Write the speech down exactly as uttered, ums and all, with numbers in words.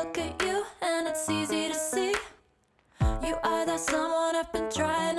look at you and it's easy to see you are that someone I've been trying